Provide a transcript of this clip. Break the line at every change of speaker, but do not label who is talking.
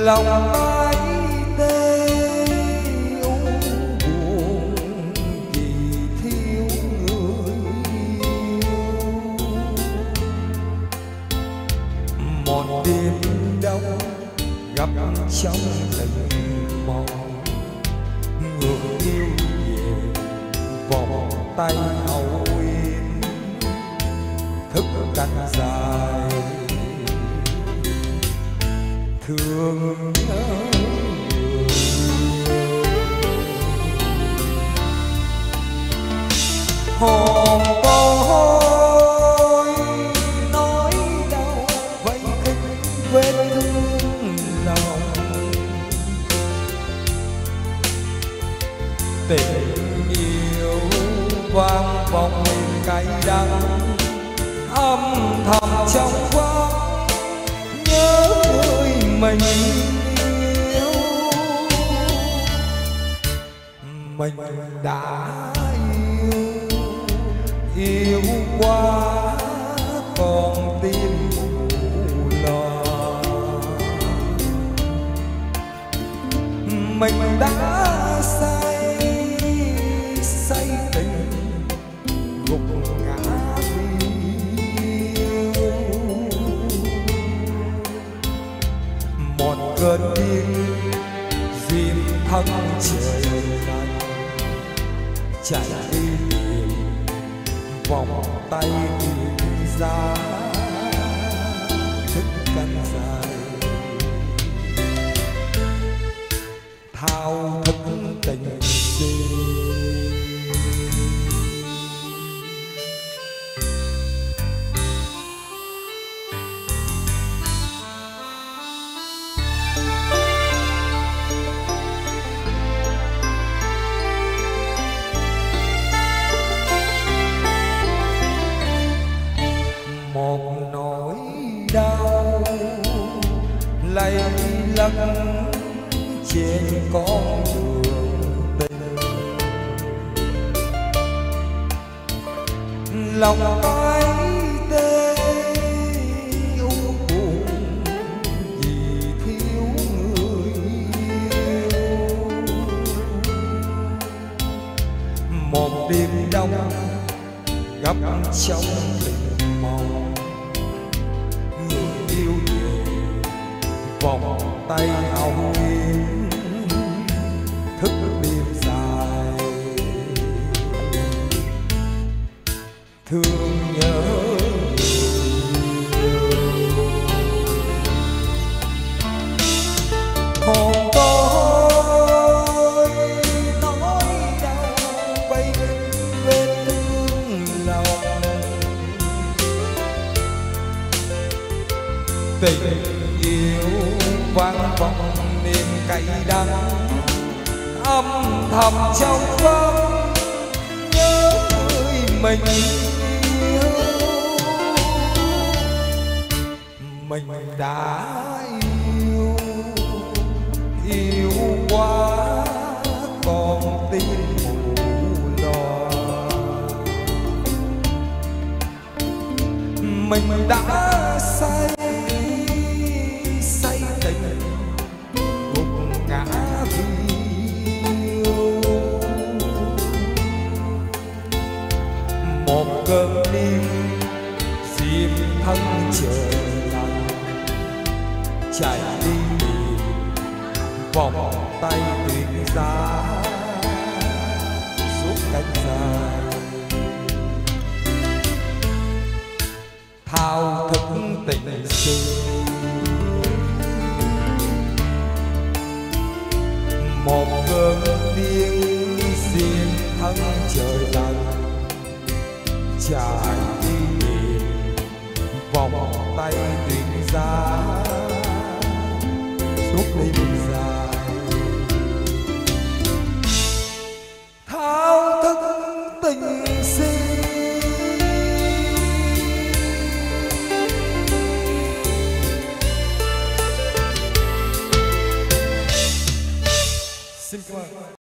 lòng ai tê u buồn vì thiếu người yêu. Một đêm đông gặp trong tình mộng, người yêu về vòng tay hậu yên thức cánh dài thương nhớ người. Hồn tôi nói đau vây khích vết thương lòng, tình yêu vang vọng cay đắng âm thầm trong vắng nhớ người mình yêu. Mình đã yêu quá còn tim mù lòa. Mình đã say tình gục ngã vì yêu. Một cơn điên dìm thân trời lạnh, chạy đi tìm vòng tay tìm ra thức cánh dài thao thức tình xin. Một nỗi đau lay lắc trên con đường tình, lòng ai tê u buồn vì thiếu người yêu. Một đêm đông gặp trong tình mộng, người yêu về vòng tay hậu yên thức đêm dài thương nhớ hồn tôi nói đau bay vết thương lòng. Tình yêu vang vọng niềm cay đắng âm thầm trong vắng nhớ người mình yêu. Mình đã yêu quá còn tim mù lòa. Mình đã say tình gục ngã vì yêu. Một cơn đêm dìm thân trời lạnh, chạy đi tìm vòng tay tuyệt giá suốt cánh dài thao thức tình sinh. Một cơn điên xiên thân trời lạnh, chạy đi tìm vòng tay tuyệt giá suốt đêm dài